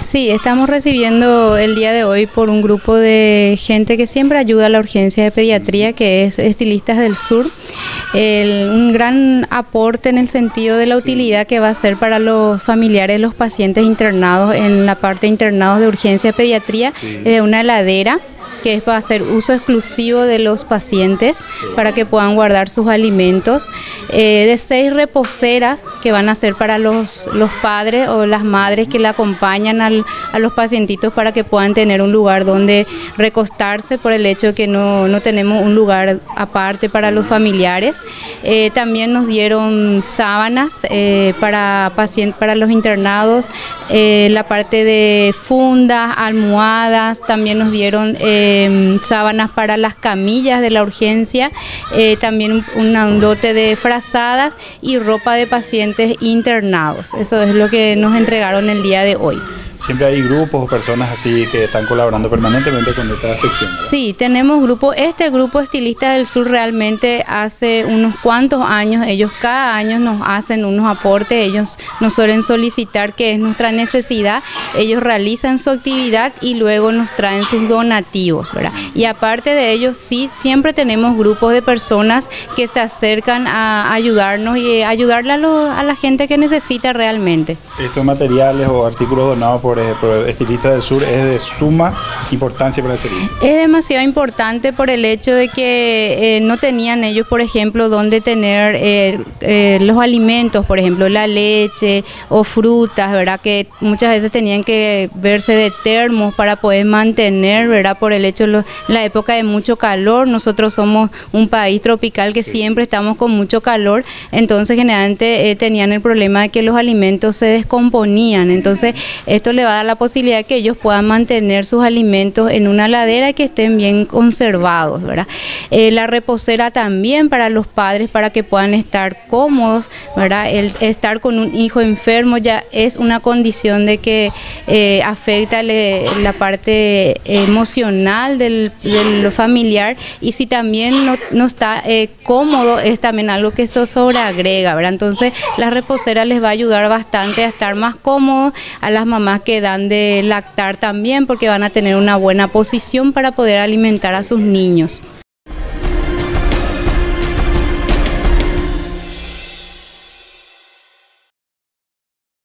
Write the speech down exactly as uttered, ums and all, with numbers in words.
Sí, estamos recibiendo el día de hoy por un grupo de gente que siempre ayuda a la urgencia de pediatría, que es Estilistas del Sur. El, un gran aporte en el sentido de la utilidad que va a ser para los familiares de los pacientes internados en la parte de internados de urgencia de pediatría, de una heladera que va a ser uso exclusivo de los pacientes para que puedan guardar sus alimentos, eh, de seis reposeras que van a ser para los, los padres o las madres que le acompañan al, a los pacientitos para que puedan tener un lugar donde recostarse por el hecho que no, no tenemos un lugar aparte para los familiares. Eh, también nos dieron sábanas eh, para, pacientes, para los internados, eh, la parte de fundas, almohadas, también nos dieron eh, Eh, sábanas para las camillas de la urgencia, eh, también un, un lote de frazadas y ropa de pacientes internados. Eso es lo que nos entregaron el día de hoy. Siempre hay grupos o personas así que están colaborando permanentemente con esta sección, ¿verdad? Sí, tenemos grupos. Este grupo Estilistas del Sur realmente hace unos cuantos años, ellos cada año nos hacen unos aportes, ellos nos suelen solicitar que es nuestra necesidad, ellos realizan su actividad y luego nos traen sus donativos, ¿verdad? Y aparte de ellos, sí, siempre tenemos grupos de personas que se acercan a ayudarnos y ayudarle a, lo, a la gente que necesita realmente. Estos materiales o artículos donados por, eh, por Estilistas del Sur es de suma importancia para el servicio. Es demasiado importante por el hecho de que eh, no tenían ellos, por ejemplo, donde tener eh, eh, los alimentos, por ejemplo, la leche o frutas, ¿verdad? Que muchas veces tenían que verse de termos para poder mantener, ¿verdad? Por el hecho de la época de mucho calor, nosotros somos un país tropical que siempre estamos con mucho calor, entonces generalmente eh, tenían el problema de que los alimentos se descomponían, entonces esto le va a dar la posibilidad de que ellos puedan mantener sus alimentos en una heladera y que estén bien conservados, ¿verdad? Eh, la reposera también para los padres, para que puedan estar cómodos, ¿verdad? El estar con un hijo enfermo ya es una condición de que eh, afecta le, la parte emocional del, del familiar, y si también no, no está eh, cómodo es también algo que eso sobreagrega, ¿verdad? Entonces la reposera les va a ayudar bastante a estar más cómodos, a las mamás que dan de lactar también, porque van a tener una buena posición para poder alimentar a sus niños.